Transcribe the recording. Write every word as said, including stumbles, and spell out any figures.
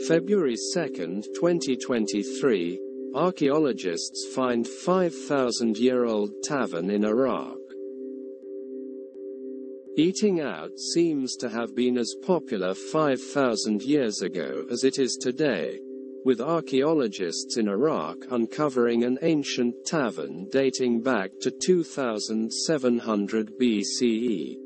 February second, twenty twenty-three, archaeologists find five thousand year old tavern in Iraq. Eating out seems to have been as popular five thousand years ago as it is today, with archaeologists in Iraq uncovering an ancient tavern dating back to two thousand seven hundred B C E.